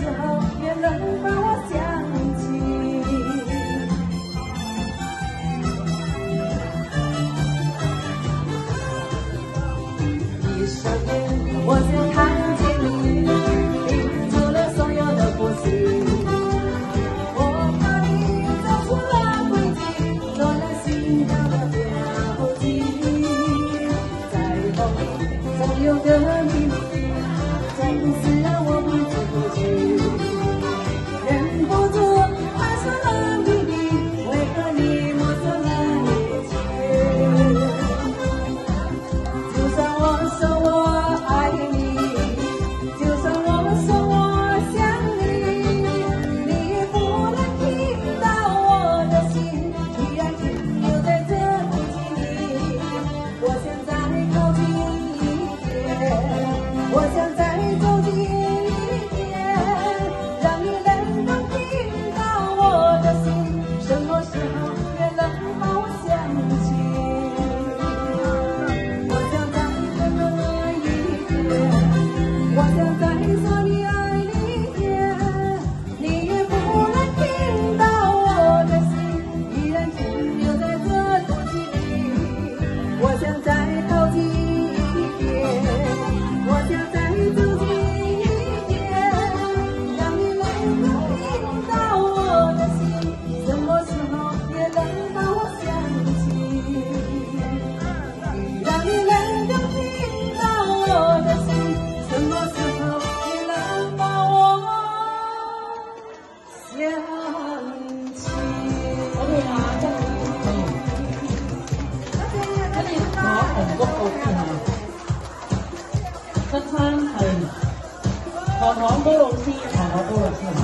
时候也能把我想起？一睁眼，我就看见你，拼出了所有的故事。我把你走出了轨迹，做了心跳的标记。在梦里总有个秘密，总是让我不知不觉，忍不住还说了秘密，为何你抹走了一切？就算我说我爱你，就算我说我想你，你也不能听到我的心依然停留在这空气里。我想再靠近一点，我想再走近一点，让你能够听到我的心，什么时候也能把我想起。我想再温暖一点，我想再说你爱你一点，你也不能听到我的心依然停留在这空气里。我想再靠近一点，我想再走近一点，让你能够听到我的心，什么时候也能把我想起。让你能够听到我的心，什么时候也能把我想起。 OK 啊，真係跟住我紅谷嗰邊係得餐係何糖高老師同我高老師。